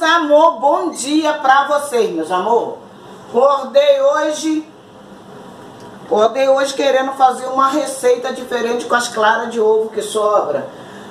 amor, bom dia pra vocês, meus amor. Acordei hoje querendo fazer uma receita diferente com as claras de ovo que sobra.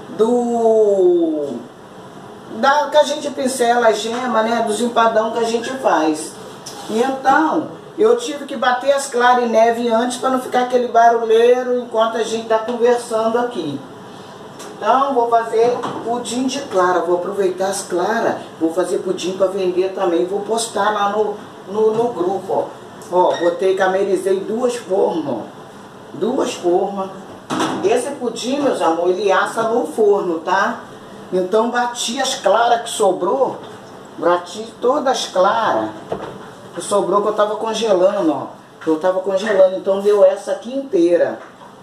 Que a gente pincela a gema, né? Dos empadão que a gente faz. E então, eu tive que bater as claras em neve antes para não ficar aquele barulheiro enquanto a gente tá conversando aqui. Então, vou fazer pudim de clara. Vou aproveitar as claras. Vou fazer pudim para vender também. Vou postar lá no grupo, ó. Botei, camerizei 2 formas, ó. 2 formas. Esse pudim, meus amores, ele assa no forno, tá? Então, bati as claras que sobrou. Bati todas as claras que sobrou, que eu tava congelando, ó. Então deu essa aqui inteira.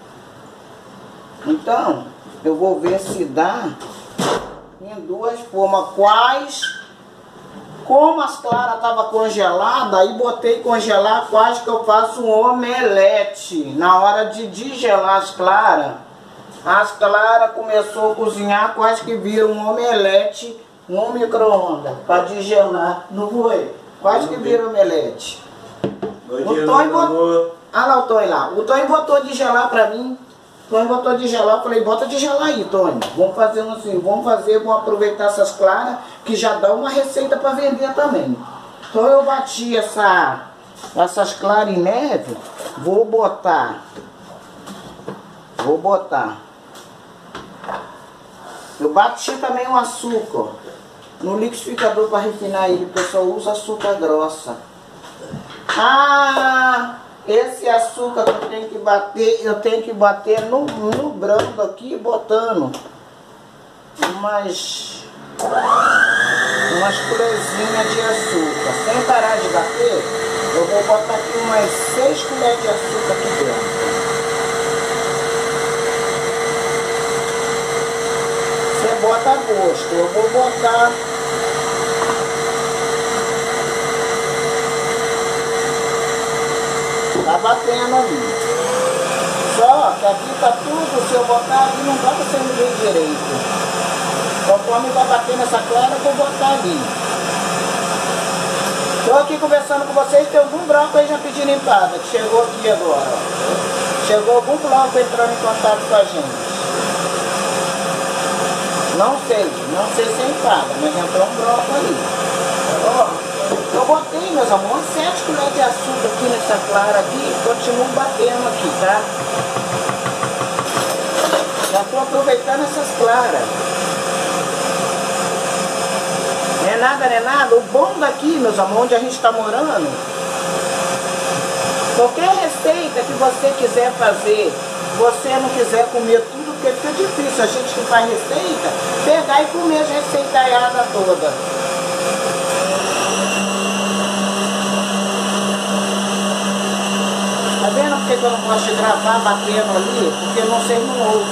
Então, eu vou ver se dá em 2 formas. Como as claras estavam congeladas, aí botei congelar, quase que eu faço um omelete. Na hora de desgelar as claras começou a cozinhar, quase que vira um omelete no micro-ondas, para desgelar. Não foi? Quase que vira um omelete. O Tonho botou... Ah lá o Tonho lá. O Tonho botou de gelar pra mim. O Tonho botou de gelar, eu falei, bota de gelar aí, Tonho. Vamos fazer assim, vamos aproveitar essas claras, que já dá uma receita para vender também. Então eu bati essas claras em neve, vou botar. Eu bati também o açúcar no liquidificador para refinar ele, porque eu só uso açúcar grossa. Esse açúcar que eu tenho que bater no branco aqui, botando umas colherzinhas de açúcar. Sem parar de bater, eu vou botar aqui umas 6 colheres de açúcar aqui dentro. Você bota a gosto, eu vou botar... Tá batendo ali. Só que aqui tá tudo, se eu botar ali não dá pra você ver direito. Conforme vai batendo essa clara, eu vou botar ali. Tô aqui conversando com vocês, tem algum bloco aí já pedindo empada, que chegou aqui agora. Chegou algum bloco entrando em contato com a gente. Não sei se é empada, mas entrou um bloco ali. Ó. Eu botei, meus amores, 7 colheres de açúcar aqui nessa clara aqui, continuo batendo aqui, tá? Já estou aproveitando essas claras. Não é nada. O bom daqui, meus amores, onde a gente está morando, qualquer receita que você quiser fazer, você não quiser comer tudo, porque fica difícil a gente que faz receita, pegar e comer as receitaiadas todas. Tá vendo porque eu não gosto de gravar batendo ali? Porque não sei no outro.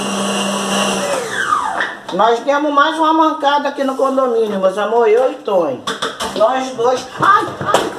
Nós temos mais uma mancada aqui no condomínio, meus amor, eu e Tonho. Nós dois. Ai!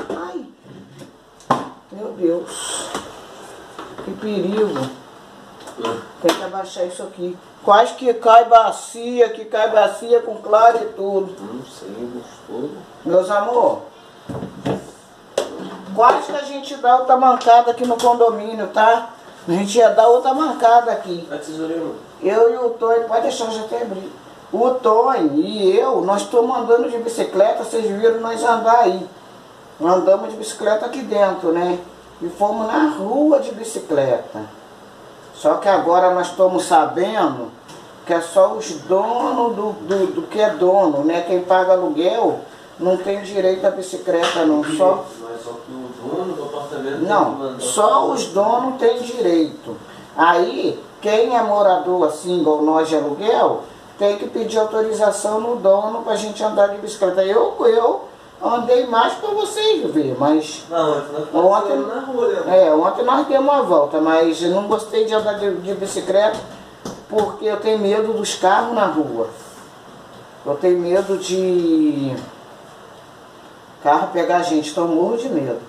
Meu Deus. Que perigo. Tem que abaixar isso aqui. Quase que cai bacia com clara e tudo. Não sei, gostoso. Meus amor. Quase que a gente dá outra mancada aqui no condomínio, tá? A gente ia dar outra mancada aqui. A tesourinha. Eu e o Tonho, pode deixar, eu já até abrir. O Tonho e eu, nós estamos andando de bicicleta, vocês viram nós andar aí. Andamos de bicicleta aqui dentro, né? E fomos na rua de bicicleta. Só que agora nós estamos sabendo que é só os donos do que é dono, né? Quem paga aluguel não tem direito à bicicleta não. Só que o dono do apartamento não, só os donos têm direito. Aí, quem é morador assim, igual nós de aluguel, tem que pedir autorização no dono pra gente andar de bicicleta. Eu andei mais pra vocês ver, mas não, ontem, na rua, né? Ontem nós demos uma volta, mas eu não gostei de andar de bicicleta porque eu tenho medo dos carros na rua. Eu tenho medo de carro pegar a gente, então eu morro de medo.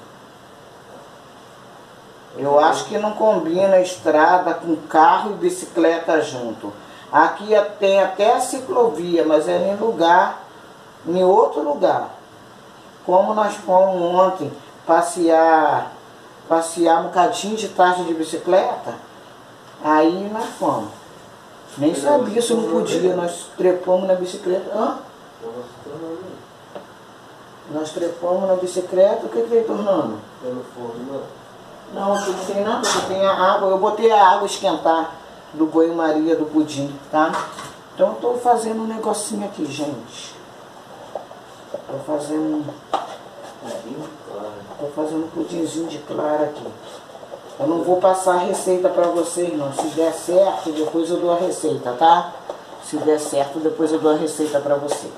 Eu acho que não combina a estrada com carro e bicicleta junto. Aqui tem até a ciclovia, mas é em lugar em outro lugar. Como nós fomos ontem passear um bocadinho de tarde de bicicleta, aí nós fomos. Nem sabia se não podia, nós trepamos na bicicleta. Hã? Nós trepamos na bicicleta, o que veio tornando? Pelo forno, Não, aqui não tem nada, aqui tem a água. Eu botei a água esquentar do banho-maria do pudim, tá? Então eu tô fazendo um negocinho aqui, gente. Tô fazendo um pudinzinho de clara aqui. Eu não vou passar a receita pra vocês não. Se der certo, depois eu dou a receita, tá? Se der certo, depois eu dou a receita pra vocês.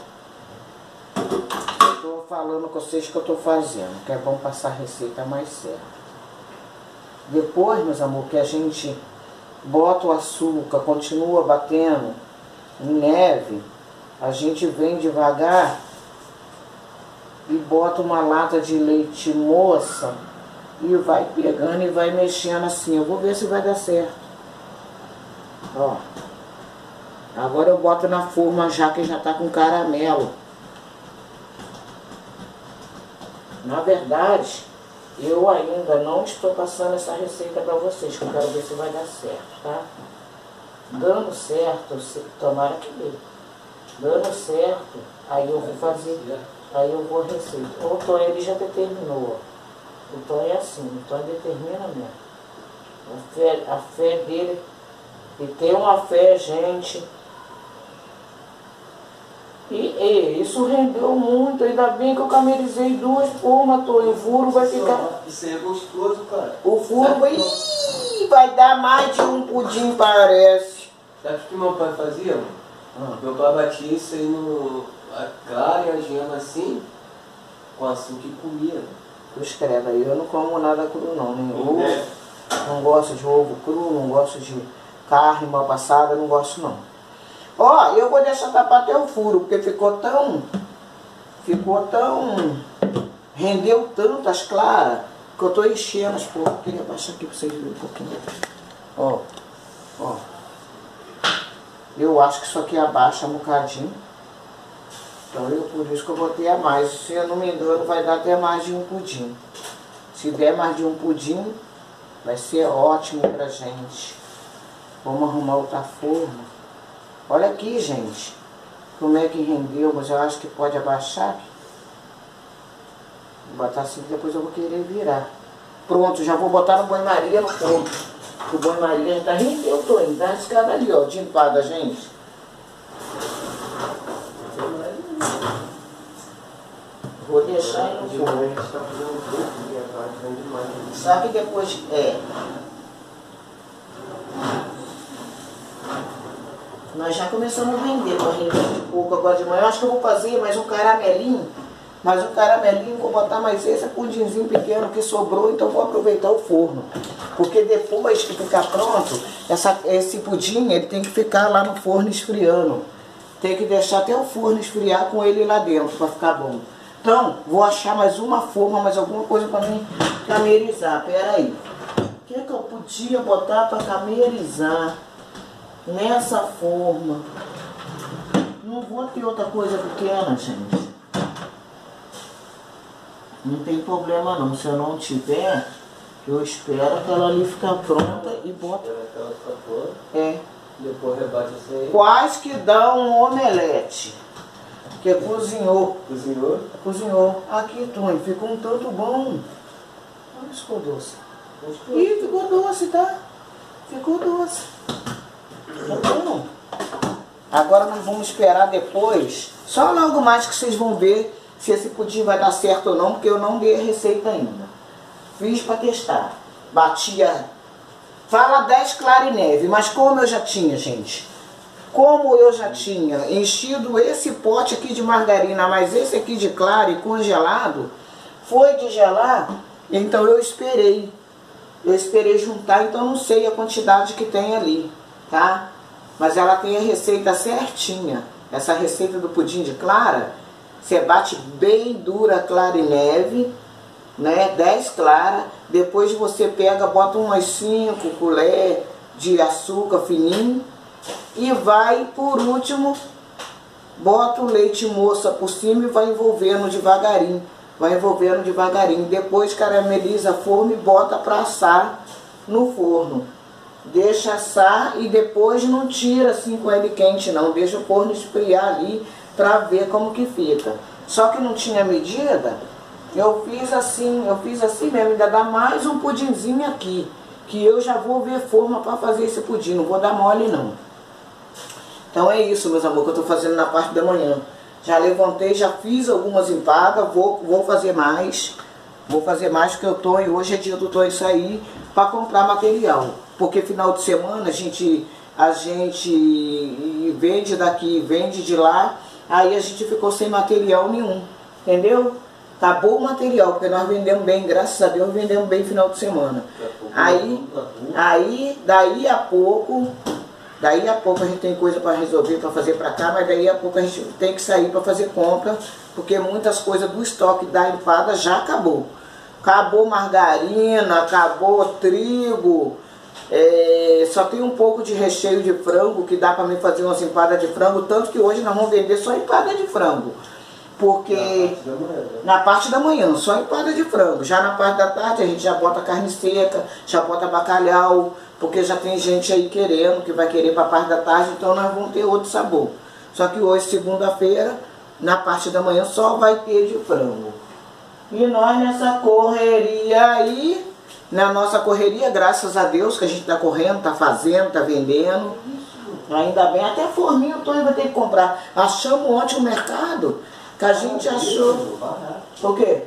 Eu tô falando com vocês que eu tô fazendo, que é bom passar a receita mais certa. Depois, meus amores, que a gente bota o açúcar, continua batendo em neve, a gente vem devagar e bota uma lata de leite moça e vai pegando e vai mexendo assim. Eu vou ver se vai dar certo. Ó. Agora eu boto na forma já que já tá com caramelo. Na verdade, eu ainda não estou passando essa receita para vocês, que eu quero ver se vai dar certo, tá? Dando certo, tomara que dê. Dando certo, aí eu vou fazer, aí eu vou a receita. O Tonho ele já determinou. O Tonho é assim, o Tonho determina mesmo. A fé dele, e tem uma fé, gente. E isso rendeu muito, ainda bem que eu camerizei 2 formas, Tonho. O furo vai ficar... Isso aí é gostoso, cara. O furo vai... vai dar mais de um pudim, parece. Sabe o que meu pai fazia, mano? Meu pai batia isso aí no... a clara e a gema assim, com açúcar e comia. Cruz credo, aí eu não como nada cru não, nem ovo. Não gosto de ovo cru, não gosto de carne mal passada, não gosto não. Ó, eu vou deixar tapar até o furo, porque ficou tão... rendeu tanto as claras, que eu tô enchendo as porras. Queria abaixar aqui pra vocês verem um pouquinho. Ó, ó. Eu acho que isso aqui abaixa um bocadinho. Então por isso que eu botei a mais. Se eu não me engano, vai dar até mais de um pudim. Se der mais de um pudim, vai ser ótimo pra gente. Vamos arrumar outra forma. Olha aqui, gente, como é que rendeu, mas eu acho que pode abaixar. Vou botar assim, depois eu vou querer virar. Pronto, já vou botar no banho-maria no ponto. O banho-maria já tá rendeu, Tonho, tá escada ali, ó, de empada, gente. Vou deixar aí no forno. Sabe que depois, nós já começamos a vender, para render um pouco agora de manhã. Eu acho que eu vou fazer mais um caramelinho. Vou botar mais esse pudinzinho pequeno que sobrou, então vou aproveitar o forno. Porque depois que ficar pronto, esse pudim, ele tem que ficar lá no forno esfriando. Tem que deixar até o forno esfriar com ele lá dentro, para ficar bom. Então, vou achar mais uma forma, mais alguma coisa para mim camerizar. Pera aí. O que eu podia botar para camerizar nessa forma? Não vou ter outra coisa pequena, gente. Não tem problema não. Se eu não tiver, eu espero que ela ali ficar pronta e bota. Depois rebate isso aí. Quase que dá um omelete. Que cozinhou. Cozinhou? Cozinhou. Aqui, Tonho, ficou um tanto bom. Olha, ficou doce. Ih, ficou doce, tá? Ficou doce. Tá bom? Agora nós vamos esperar depois. Só logo mais que vocês vão ver se esse pudim vai dar certo ou não, porque eu não dei a receita ainda. Fiz para testar. Batia... Fala 10 clara e neve, mas como eu já tinha, gente... Como eu já tinha enchido esse pote aqui de margarina, mas esse aqui de clara e congelado, foi de gelar, então eu esperei. Eu esperei juntar, então não sei a quantidade que tem ali, tá? Mas ela tem a receita certinha. Essa receita do pudim de clara, você bate bem dura clara e neve, né? 10 claras, depois você pega, bota umas 5 colheres de açúcar fininho, e vai, por último, bota o leite moça por cima e vai envolvendo devagarinho. Vai envolvendo devagarinho. Depois carameliza a forma e bota para assar no forno. Deixa assar e depois não tira assim com ele quente não. Deixa o forno esfriar ali para ver como que fica. Só que não tinha medida, eu fiz assim mesmo. Ainda dá mais um pudinzinho aqui, que eu já vou ver forma para fazer esse pudim. Não vou dar mole não. Então é isso, meus amores, que eu estou fazendo na parte da manhã. Já levantei, já fiz algumas empadas, vou fazer mais. Vou fazer mais porque eu tô, e hoje é dia do Tonho sair para comprar material. Porque final de semana a gente vende daqui, vende de lá, aí a gente ficou sem material nenhum, entendeu? Acabou o material, porque nós vendemos bem, graças a Deus vendemos bem final de semana. Daí a pouco a gente tem coisa para resolver, para fazer para cá, mas daí a pouco a gente tem que sair para fazer compra, porque muitas coisas do estoque da empada já acabou. Acabou margarina, acabou trigo, só tem um pouco de recheio de frango, que dá para mim fazer umas empadas de frango, tanto que hoje nós vamos vender só empada de frango. Porque na parte da manhã, só empada de frango. Já na parte da tarde a gente já bota carne seca, já bota bacalhau, porque já tem gente aí querendo, que vai querer para a parte da tarde, então nós vamos ter outro sabor. Só que hoje, segunda-feira, na parte da manhã só vai ter de frango. E nós nessa correria aí, na nossa correria, graças a Deus que a gente está correndo, está fazendo, está vendendo. Ainda bem, até forminha o Tonho vai ter que comprar. Achamos ontem o mercado, que a gente achou... O quê?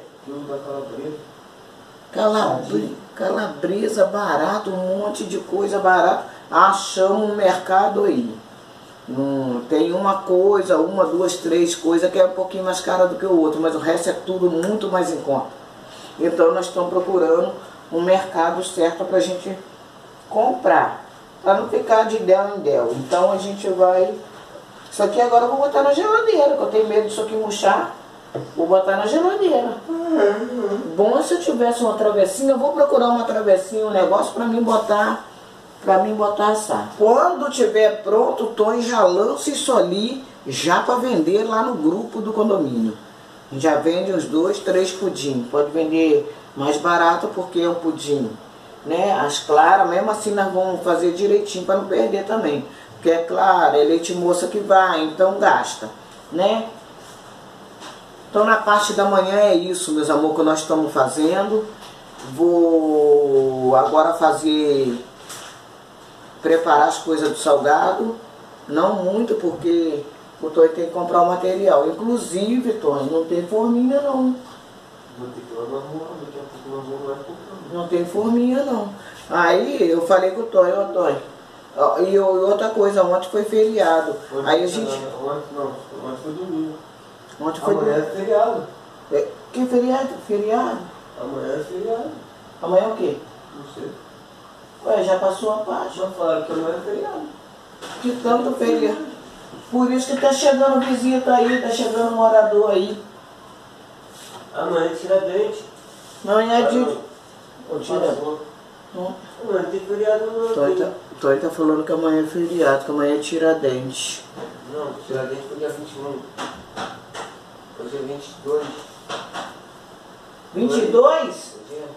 Calabresa barato, um monte de coisa barata. Achamos um mercado aí. Tem uma coisa, uma, duas, três coisas que é um pouquinho mais cara do que o outro, mas o resto é tudo muito mais em conta. Então nós estamos procurando um mercado certo para a gente comprar, para não ficar de del em del. Então a gente vai... Isso aqui agora eu vou botar na geladeira, porque eu tenho medo disso aqui murchar. Vou botar na geladeira. Bom, se eu tivesse uma travessinha, eu vou procurar uma travessinha, um negócio para mim botar assar. Quando tiver pronto, o Tonho já lança isso ali, já para vender lá no grupo do condomínio. Já vende uns 2, 3 pudim. Pode vender mais barato porque é um pudim, né? As claras, mesmo assim nós vamos fazer direitinho para não perder também. Porque é claro, é leite moça que vai, então gasta, né? Então na parte da manhã é isso, meus amores, que nós estamos fazendo. Vou agora preparar as coisas do salgado. Não muito, porque o Tonho tem que comprar o material. Inclusive, Tonho, não tem forminha não. Não tem forminha não. Aí eu falei com o Tonho, ó Tonho. E outra coisa, ontem foi feriado. Aí a gente... Ontem foi domingo. Ontem foi amanhã é feriado. Que feriado? Feriado? Amanhã é feriado. Amanhã é o quê? Não sei. Ué, já passou a parte. Já falaram que amanhã é feriado. Que tanto feriado. Por isso que tá chegando visita aí, tá chegando morador aí. Amanhã é Tiradentes. Amanhã é dia... Amanhã tem feriado no Tonho tá falando que amanhã é feriado, que amanhã é Tiradentes. Não, Tiradentes foi dia 21. Hoje é 22. 22?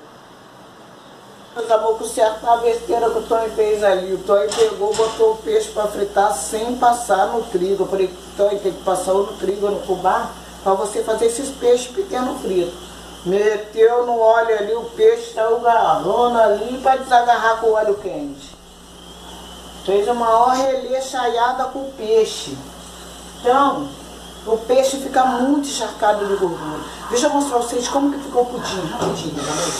Meus amor, que certo a besteira que o Tonho fez ali. O Tonho pegou, botou o peixe para fritar sem passar no trigo. Eu falei, Tonho, tem que passar ou no trigo ou no fubá para você fazer esses peixes pequenos fritos. Meteu no óleo ali, o peixe saiu garrando ali para desagarrar com o óleo quente. Fez uma maior releixaiada com o peixe. Então, o peixe fica muito encharcado de gordura. Deixa eu mostrar pra vocês como que ficou o pudim, rapidinho,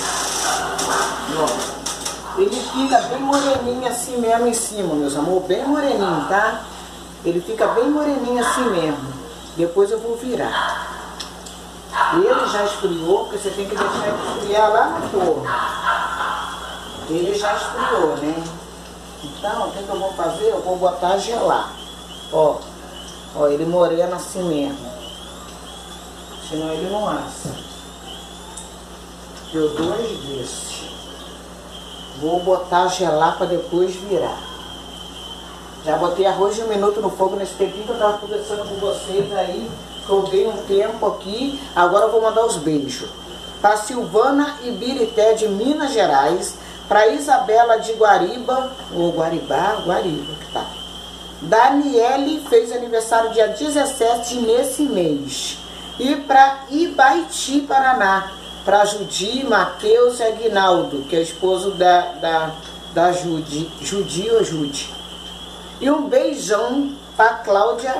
ele fica bem moreninho assim mesmo em cima, meus amor, bem moreninho, tá? Ele fica bem moreninho assim mesmo. Depois eu vou virar. Ele já esfriou, porque você tem que deixar ele esfriar lá no forno. Ele já esfriou, né? Então, o que eu vou fazer? Eu vou botar gelar. Ó, ele moreno assim mesmo. Senão ele não assa. Deu 2 desses. Vou botar gelar para depois virar. Já botei arroz de 1 minuto no fogo nesse tempinho que eu tava conversando com vocês aí. Que eu dei um tempo aqui. Agora eu vou mandar os beijos. Para Silvana Ibirité de Minas Gerais. Para Isabela de Guariba. Ou Guariba que tá. Daniele fez aniversário dia 17 nesse mês. E para Ibaiti, Paraná. Para Judi, Matheus e Aguinaldo, que é esposo da Judy. Judy ou Judy. E um beijão para Cláudia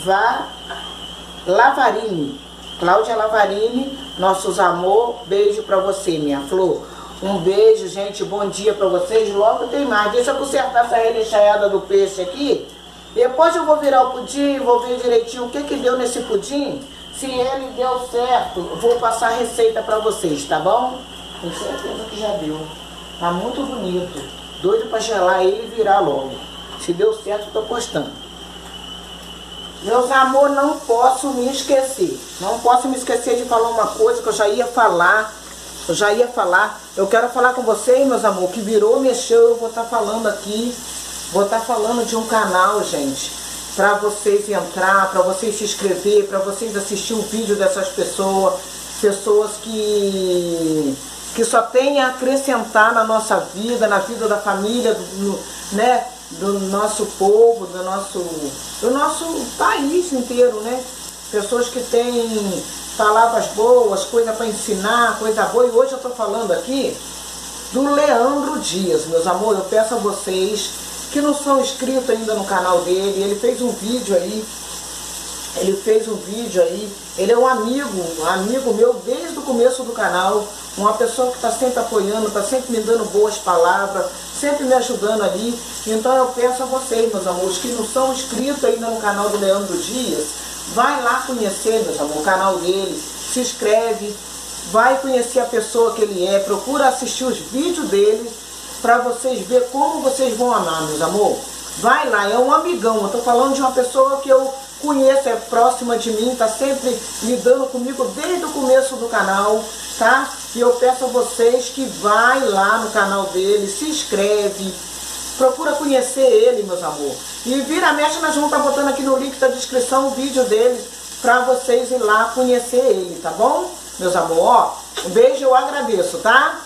Lavarini. Cláudia Lavarini, nossos amor, beijo para você, minha flor. Um beijo, gente, bom dia para vocês. Logo tem mais. Deixa eu consertar essa recheada do peixe aqui. Depois eu vou virar o pudim, vou ver direitinho o que deu nesse pudim. Se ele deu certo, vou passar a receita para vocês, tá bom? Tenho certeza que já deu. Tá muito bonito. Doido para gelar ele e virar logo. Se deu certo, tô postando. Meus amor, não posso me esquecer. Não posso me esquecer de falar uma coisa que eu já ia falar. Eu quero falar com vocês, meus amor, que virou, mexeu, eu vou estar falando aqui. Vou estar falando de um canal, gente, para vocês entrar, para vocês se inscrever, para vocês assistir um vídeo dessas pessoas. Pessoas que só tem a acrescentar na nossa vida, na vida da família, né? Do nosso povo, do nosso país inteiro, né? Pessoas que têm palavras boas, coisa para ensinar, coisa boa. E hoje eu estou falando aqui do Leandro Dias, meus amores. Eu peço a vocês que não são inscritos ainda no canal dele. Ele fez um vídeo aí. Ele é um amigo meu desde o começo do canal. Uma pessoa que está sempre apoiando, está sempre me dando boas palavras, sempre me ajudando ali. Então eu peço a vocês, meus amores, que não são inscritos ainda no canal do Leandro Dias, vai lá conhecer, meus amores, o canal dele, se inscreve, vai conhecer a pessoa que ele é, procura assistir os vídeos dele, para vocês verem como vocês vão amar, meus amores. Vai lá, é um amigão, eu estou falando de uma pessoa que eu conheço, é próxima de mim, está sempre lidando comigo desde o começo do canal, tá? E eu peço a vocês que vai lá no canal dele, se inscreve, procura conhecer ele, meus amores. E vira mexe, nós vamos estar botando aqui no link da descrição o vídeo dele, para vocês ir lá conhecer ele, tá bom? Meus amores, ó, um beijo, eu agradeço, tá?